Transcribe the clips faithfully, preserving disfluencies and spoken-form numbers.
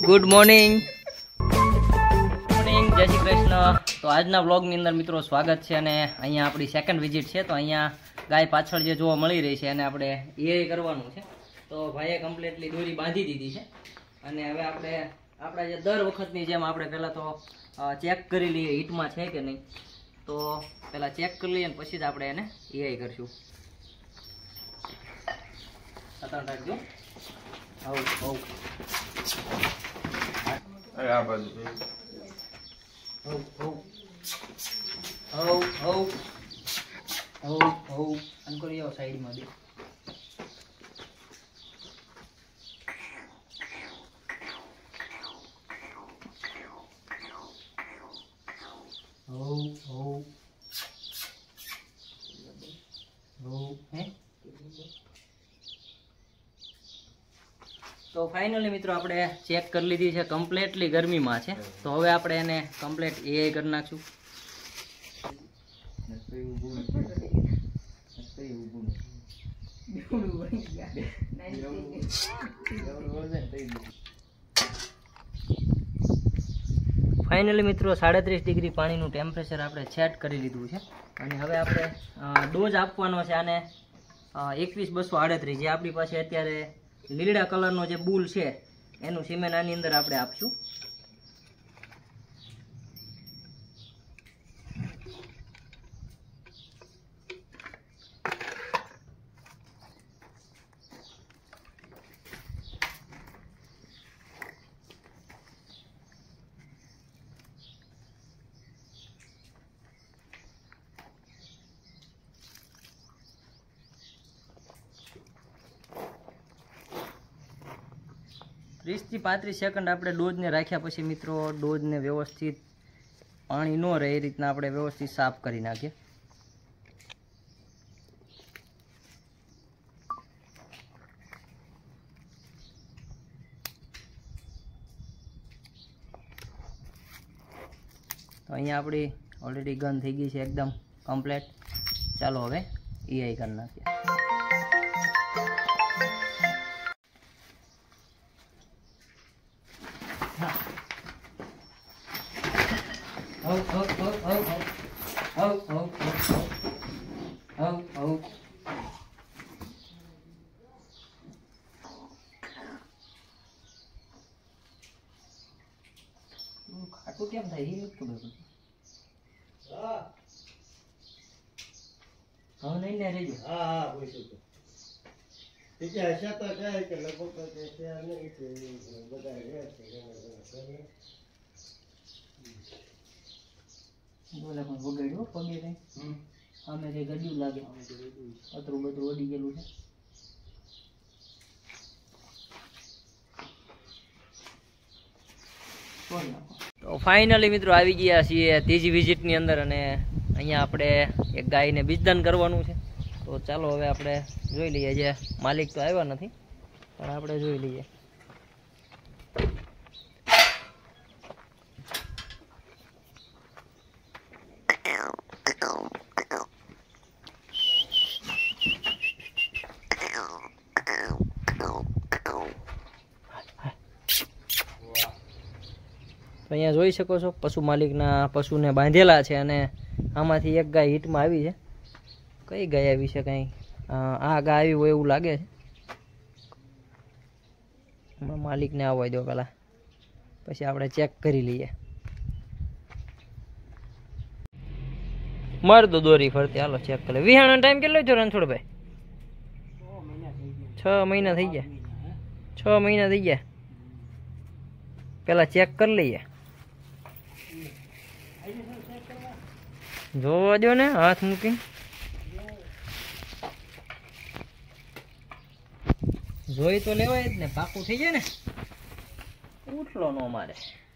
Good morning morning જય શ્રી કૃષ્ણ। તો આજના વ્લોગની અંદર મિત્રો સ્વાગત છે અને અહીંયા આપણી સેકન્ડ વિઝિટ છે। તો અહીંયા ગાય પાછળ જે જોવા મળી રહી છે અને આપણે એ કરવાનું છે। તો ભાઈએ કમ્પ્લીટલી દોરી બાંધી દીધી છે અને હવે આપણે આપણા જે દર વખતની જેમ આપણે પહેલાં તો ચેક કરી લઈએ હીટમાં છે કે નહીં। તો પહેલાં ચેક કરી લઈએ અને પછી જ આપણે એને એ કરશું। સતન રાખજો। હવ હવ અરે આ બાજુ હવ હવ હવ હવ હવ આમ કરી આવો સાઈડમાં દે। હવ હવ હવ હે તો ફાઇનલી મિત્રો આપણે ચેક કરી લીધી છે, કમ્પ્લીટલી ગરમીમાં છે। તો હવે આપણે એને કમ્પ્લીટ એ કરી નાખશું। ફાઇનલી મિત્રો સાડત્રીસ ડિગ્રી પાણીનું ટેમ્પરેચર આપણે સેટ કરી લીધું છે અને હવે આપણે ડોઝ આપવાનો છે આને એકવીસ બસો આડત્રીસ જે આપણી પાસે અત્યારે લીલા કલરનો જે બુલ છે એનું સિમેન્ટ આની અંદર આપણે આપશું। ત્રીસ થી પાંત્રીસ સેકન્ડ આપણે ડોઝને રાખ્યા પછી મિત્રો ડોઝને વ્યવસ્થિત પાણી ન રહે એ રીતના આપણે વ્યવસ્થિત સાફ કરી નાખીએ। તો અહીંયા આપણી ઓલરેડી ગન થઈ ગઈ છે એકદમ કમ્પ્લીટ। ચાલો હવે ઈઆઈ કરી નાખીએ। Oh, oh, oh, oh, oh. Oh, oh, oh, oh. Oh, oh. ખાટું કેમ થાય એ નથી ખબર પડતી। હવે નહીં ને રેજો। હા હા કોઈ શું એટલે હશે તો કહે કે લગભગ કે છે નહીં કે બધા રહે છે બોલે પણ વગાડ્યો પગે કઈ અમે કઈ ગડ્યું લાગે અતરું બધું ઓડી ગયેલું છે। તો ફાઇનલી મિત્રો આવી ગયા છીએ ત્રીજી વિઝિટની અંદર અને અહીંયા આપણે એક ગાયને બીજદાન કરવાનું છે। તો ચાલો હવે આપણે જોઈ લઈએ। જે માલિક તો આવ્યા નથી પણ આપણે જોઈ લઈએ। તો અહીંયા જોઈ શકો છો પશુ માલિકના પશુને બાંધેલા છે અને આમાંથી એક ગાય હીટમાં આવી છે। કઈ ગાય આવી છે કંઈ આ ગાય આવી હોય એવું લાગે છે। માલિકને આવવા દો પહેલાં પછી આપણે ચેક કરી લઈએ। માર દો દોરી ફરતી હાલો ચેક કરી લે। વિહાણનો ટાઈમ કેટલો થયો રણછોડભાઈ? છ મહિના થઈ ગયા છ મહિના થઈ ગયા પેલા ચેક કરી લઈએ। જોવા દો ને હાથ મૂકીને જોઈ તો લેવાય જ ને, પાકું થઈ જાય ને ઉઠલો નો મારે।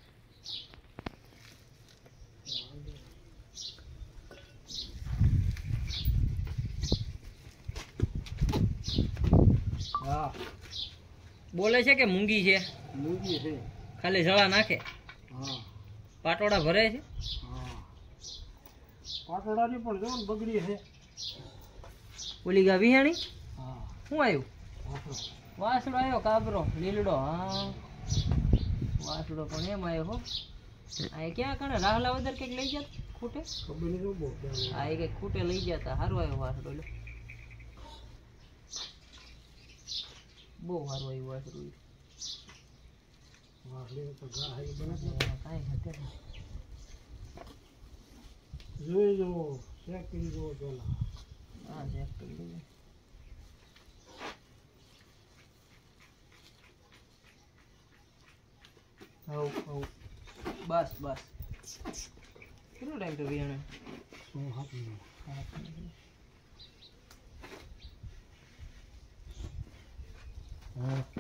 હા બોલે છે કે મૂંગી છે? મૂંગી છે ખાલી જળા નાખે? હા પાટોડા ભરે છે? હા પાટોડાની પણ જો બગડી છે। ઓલી ગા વિહાણી? હા શું આવ્યું? વાસડો આવ્યો કાબરો લીલડો। હા વાસડો પણ એમ આવ્યો હો. આ ક્યાં કણે રાહલા વદર કંઈક લઈ ગયા ખૂટે ખબર નહીં બહુ આ એ કંઈક ખૂટે લઈ ગયા હતા. સારું આવ્યો વાસડો લે બહુ સારું આવ્યું વાસડું. વાહલે તો ગા હાઈ બને કાંઈ ઘટે નહીં. જોઈ જો ચેક કરી જો પેલા હા ચેક કરી લઈએ. હવ હવ બસ બસ કેટલો ટાઈમ તો વિયાણે સો હાથ નો હા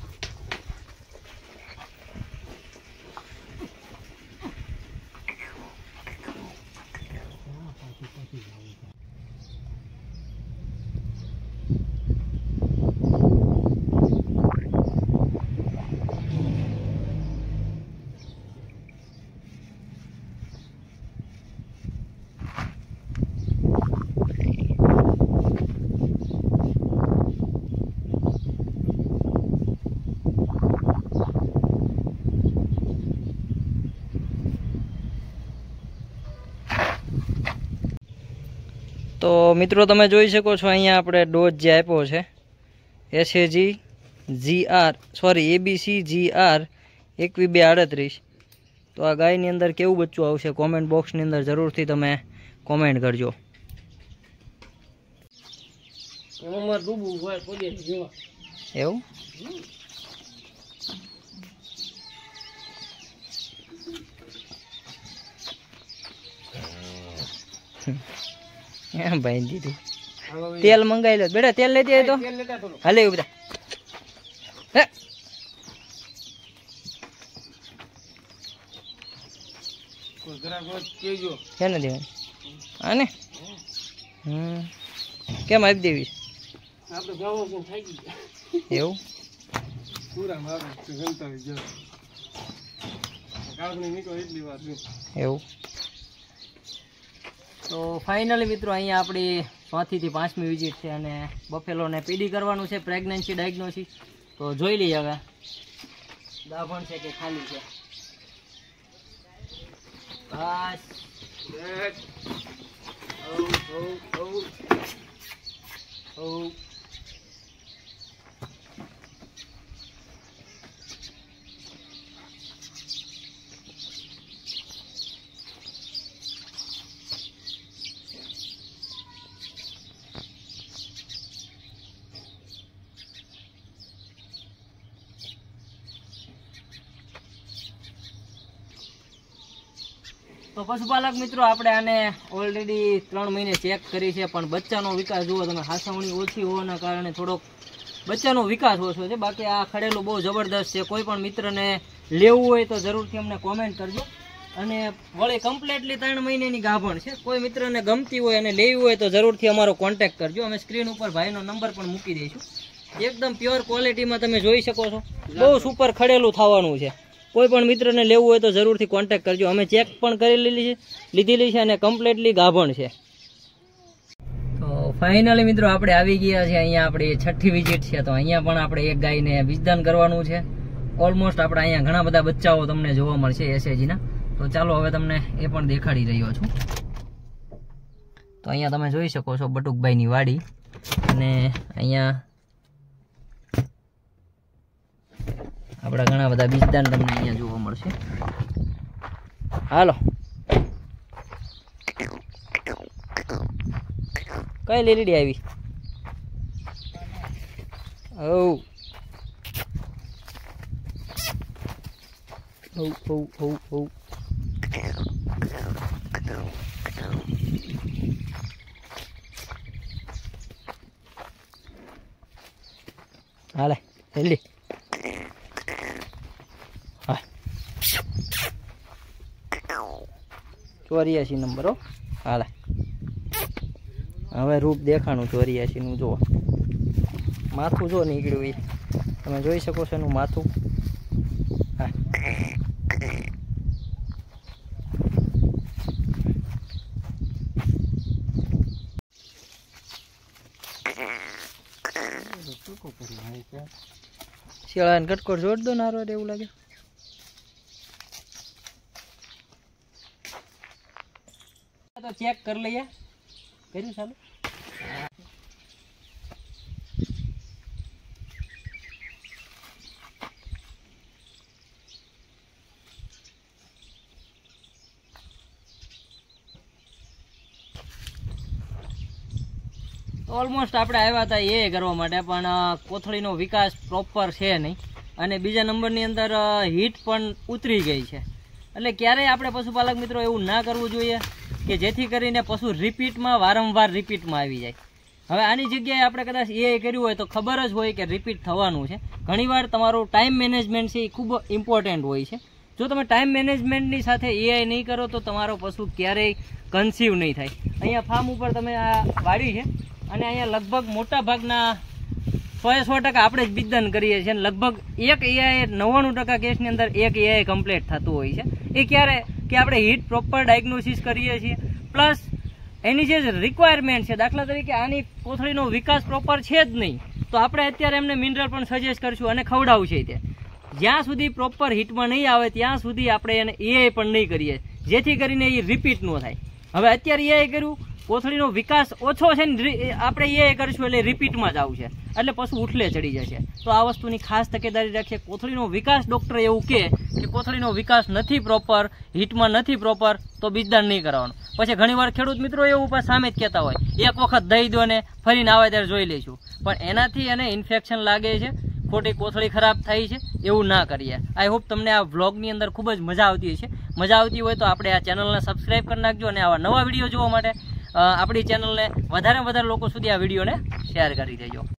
તો મિત્રો તમે જોઈ શકો છો અહીંયા આપણે ડોઝ જે આપ્યો છે SAG G R sorry ABC G R એકવી બે આડત્રીસ. તો આ ગાયની અંદર કેવું બચ્ચું આવશે કોમેન્ટ બોક્સની અંદર જરૂરથી તમે કોમેન્ટ કરજો. એવું એમ ભાઈ દીધું તેલ મંગાવી લો બેટા. તેલ લેતી હોય તો હાલે એવું બધા હે છે ને દેવાની આને હમ કેમ આપી દેવી એવું એવું. તો ફાઇનલી મિત્રો અહીંયા આપણી ચોથીથી પાંચમી વિઝિટ છે અને બફેલોને પીડી કરવાનું છે પ્રેગ્નન્સી ડાયગ્નોસિસ. તો જોઈ લઈએ હવે દાભણ છે કે ખાલી છે. બસ તો પશુપાલક મિત્રો આપણે આને ઓલરેડી ત્રણ મહિને ચેક કરી છે પણ બચ્ચાનો વિકાસ જુઓ તમે. હાસવણી ઓછી હોવાના કારણે થોડોક બચ્ચાનો વિકાસ ઓછો છે. બાકી આ ખડેલું બહુ જબરદસ્ત છે. કોઈ પણ મિત્રને લેવું હોય તો જરૂરથી અમને કોમેન્ટ કરજો. અને વળી કમ્પ્લીટલી ત્રણ મહિનાની ગાભણ છે. કોઈ મિત્રને ગમતી હોય અને લેવી હોય તો જરૂરથી અમારો કોન્ટેક્ટ કરજો. અમે સ્ક્રીન ઉપર ભાઈનો નંબર પણ મૂકી દઈશું. એકદમ પ્યોર ક્વોલિટીમાં તમે જોઈ શકો છો. બહુ સુપર ખડેલું થવાનું છે. કોઈ પણ મિત્રને લેવું હોય તો જરૂરથી કોન્ટેક્ટ કરજો. અમે ચેક પણ કરી લીધી છે લીધેલી છે અને કમ્પ્લીટલી ગાભણ છે. તો ફાઇનલી મિત્રો આપણે આવી ગયા છે અહીંયા આપણી છઠ્ઠી વિઝિટ છે. તો અહીંયા પણ આપણે એક ગાયને બીજદાન કરવાનું છે. ઓલમોસ્ટ આપણે અહીંયા ઘણા બધા બચ્ચાઓ તમને જોવા મળશે એસએજીના. તો ચાલો હવે તમને એ પણ દેખાડી રહ્યો છું. તો અહીંયા તમે જોઈ શકો છો બટુકભાઈની વાડી અને અહીંયા આપણા ઘણા બધા બીજદાન તમને અહીંયા જોવા મળશે. હાલો કઈ લીલીડી આવી ઓ ઓ ઓ ઓ ઓ હાલે જલ્દી ચોર્યાસી નંબર હો. હાલે હવે રૂપ દેખાણું ચોર્યાસી નું જુઓ. માથું જો નીકળ્યું એ તમે જોઈ શકો છો એનું માથું. હા શિયાળાને કટકોટ જોડ દો નારો એવું લાગે. ચેક કરી લઈએ. કર્યું ચાલુ? ઓલમોસ્ટ આપણે આવ્યા હતા એ કરવા માટે, પણ કોથળીનો વિકાસ પ્રોપર છે નહીં, અને બીજા નંબરની અંદર હીટ પણ ઉતરી ગઈ છે. એટલે ક્યારેય આપણે પશુપાલક મિત્રો એવું ના કરવું જોઈએ કે જેથી કરીને પશુ રિપીટમાં વારંવાર રિપીટમાં આવી જાય. હવે આની જગ્યાએ આપણે કદાચ એ કર્યું હોય તો ખબર જ હોય કે રિપીટ થવાનું છે. ઘણીવાર તમારું ટાઈમ મેનેજમેન્ટ છે એ ખૂબ ઇમ્પોર્ટન્ટ હોય છે. જો તમે ટાઈમ મેનેજમેન્ટની સાથે એઆઈ નહીં કરો તો તમારો પશુ ક્યારેય કન્સીવ નહીં થાય. અહીંયા ફાર્મ ઉપર તમે આ વાડી છે, અને અહીંયા લગભગ મોટા ભાગના સો એ સો ટકા આપણે જ બિદન કરીએ છીએ, અને લગભગ એક એઆઈ નવ્વાણું ટકા કેસની અંદર એક એઆઈ કમ્પ્લીટ થતું હોય છે. એ ક્યારે કે આપણે હીટ પ્રોપર ડાયગ્નોસિસ કરીએ છીએ, પ્લસ એની જે રિક્વાયરમેન્ટ છે, દાખલા તરીકે આની કોથળીનો વિકાસ પ્રોપર છે જ નહીં તો આપણે અત્યારે એમને મિનરલ પણ સજેસ્ટ કરશું અને ખવડાવશે. તે જ્યાં સુધી પ્રોપર હીટમાં નહીં આવે ત્યાં સુધી આપણે એને એઆઈ પણ નહીં કરીએ, જેથી કરીને એ રિપીટ ન થાય. હવે અત્યારે એઆઈ કર્યું, કોથળીનો વિકાસ ઓછો છે ને આપણે એ કરીશું એટલે રિપીટમાં જ આવશે, એટલે પશુ ઉઠલે ચડી જશે. તો આ વસ્તુની ખાસ તકેદારી રાખીએ. કોથળીનો વિકાસ ડૉક્ટર એવું કહે કે કોથળીનો વિકાસ નથી પ્રોપર, હીટમાં નથી પ્રોપર, તો બીજદાન નહીં કરવાનું. પછી ઘણીવાર ખેડૂત મિત્રો એવું પણ સામે જ કહેતા હોય એક વખત દઈ દો ને ફરીને આવે ત્યારે જોઈ લઈશું, પણ એનાથી એને ઇન્ફેક્શન લાગે છે, ખોટી કોથળી ખરાબ થાય છે. એવું ના કરીએ. આઈ હોપ તમને આ વ્લોગની અંદર ખૂબ જ મજા આવતી છે. મજા આવતી હોય તો આપણે આ ચેનલને સબસ્ક્રાઈબ કરી નાખજો, અને આવા નવા વિડીયો જોવા માટે આપણી ચેનલને વધારે વધારે લોકો સુધી આ વિડીયોને શેર કરી દેજો.